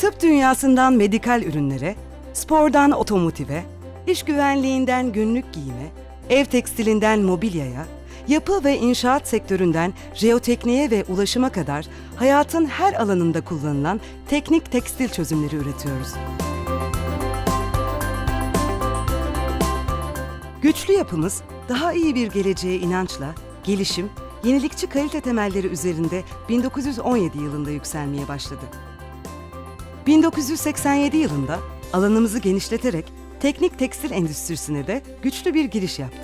Tıp dünyasından medikal ürünlere, spordan otomotive, iş güvenliğinden günlük giyime, ev tekstilinden mobilyaya, yapı ve inşaat sektöründen jeotekniğe ve ulaşıma kadar hayatın her alanında kullanılan teknik tekstil çözümleri üretiyoruz. Güçlü yapımız, daha iyi bir geleceğe inançla, gelişim, yenilikçi kalite temelleri üzerinde 1917 yılında yükselmeye başladı. 1987 yılında alanımızı genişleterek teknik tekstil endüstrisine de güçlü bir giriş yaptık.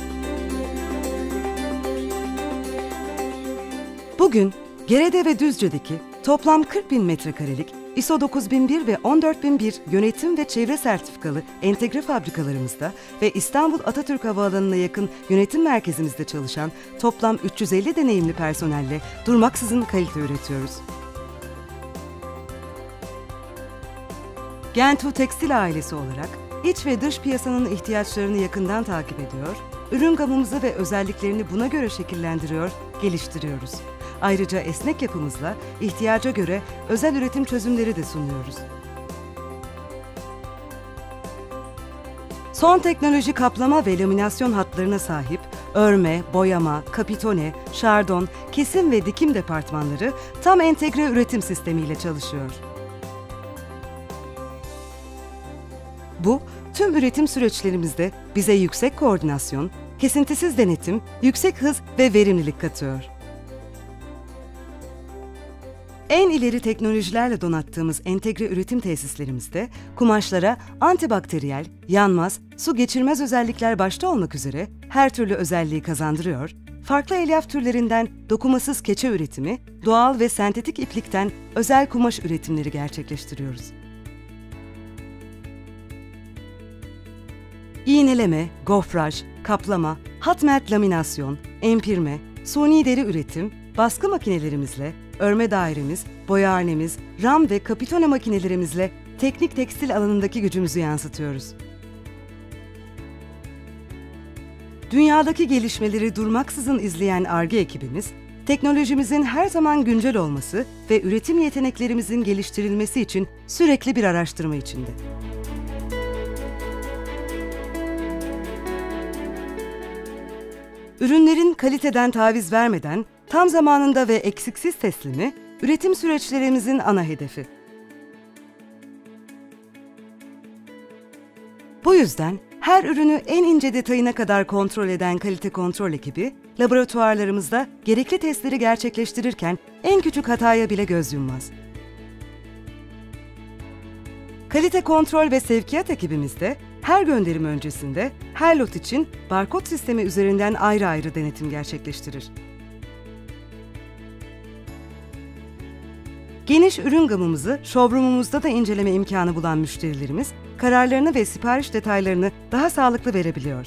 Bugün Gerede ve Düzce'deki toplam 40.000 metrekarelik ISO 9001 ve 14001 yönetim ve çevre sertifikalı entegre fabrikalarımızda ve İstanbul Atatürk Havaalanı'na yakın yönetim merkezimizde çalışan toplam 350 deneyimli personelle durmaksızın kalite üretiyoruz. Gentu Tekstil ailesi olarak iç ve dış piyasanın ihtiyaçlarını yakından takip ediyor, ürün gamımızı ve özelliklerini buna göre şekillendiriyor, geliştiriyoruz. Ayrıca esnek yapımızla ihtiyaca göre özel üretim çözümleri de sunuyoruz. Son teknoloji kaplama ve laminasyon hatlarına sahip örme, boyama, kapitone, şardon, kesim ve dikim departmanları tam entegre üretim sistemiyle çalışıyor. Bu, tüm üretim süreçlerimizde bize yüksek koordinasyon, kesintisiz denetim, yüksek hız ve verimlilik katıyor. En ileri teknolojilerle donattığımız entegre üretim tesislerimizde kumaşlara antibakteriyel, yanmaz, su geçirmez özellikler başta olmak üzere her türlü özelliği kazandırıyor, farklı elyaf türlerinden dokumasız keçe üretimi, doğal ve sentetik iplikten özel kumaş üretimleri gerçekleştiriyoruz. İğneleme, gofraj, kaplama, hot melt laminasyon, empirme, suni deri üretim, baskı makinelerimizle, örme dairemiz, boyahanemiz, ram ve kapitone makinelerimizle teknik tekstil alanındaki gücümüzü yansıtıyoruz. Dünyadaki gelişmeleri durmaksızın izleyen Ar-Ge ekibimiz, teknolojimizin her zaman güncel olması ve üretim yeteneklerimizin geliştirilmesi için sürekli bir araştırma içinde. Ürünlerin kaliteden taviz vermeden tam zamanında ve eksiksiz teslimi, üretim süreçlerimizin ana hedefi. Bu yüzden her ürünü en ince detayına kadar kontrol eden kalite kontrol ekibi, laboratuvarlarımızda gerekli testleri gerçekleştirirken en küçük hataya bile göz yummaz. Kalite kontrol ve sevkiyat ekibimizde her gönderim öncesinde her lot için barkod sistemi üzerinden ayrı ayrı denetim gerçekleştirir. Geniş ürün gamımızı showroom'umuzda da inceleme imkanı bulan müşterilerimiz, kararlarını ve sipariş detaylarını daha sağlıklı verebiliyor.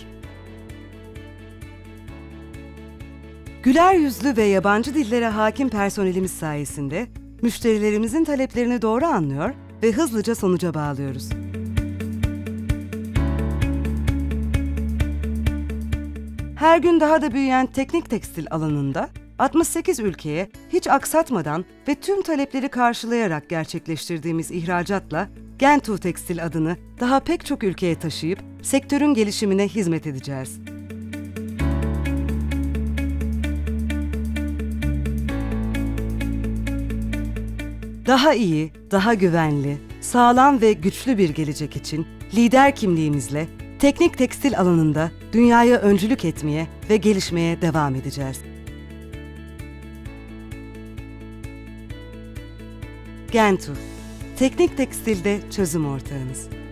Güler yüzlü ve yabancı dillere hakim personelimiz sayesinde müşterilerimizin taleplerini doğru anlıyor ve hızlıca sonuca bağlıyoruz. Her gün daha da büyüyen teknik tekstil alanında 68 ülkeye hiç aksatmadan ve tüm talepleri karşılayarak gerçekleştirdiğimiz ihracatla Gentu Tekstil adını daha pek çok ülkeye taşıyıp sektörün gelişimine hizmet edeceğiz. Daha iyi, daha güvenli, sağlam ve güçlü bir gelecek için lider kimliğimizle teknik tekstil alanında dünyaya öncülük etmeye ve gelişmeye devam edeceğiz. Gentu, teknik tekstilde çözüm ortağınız.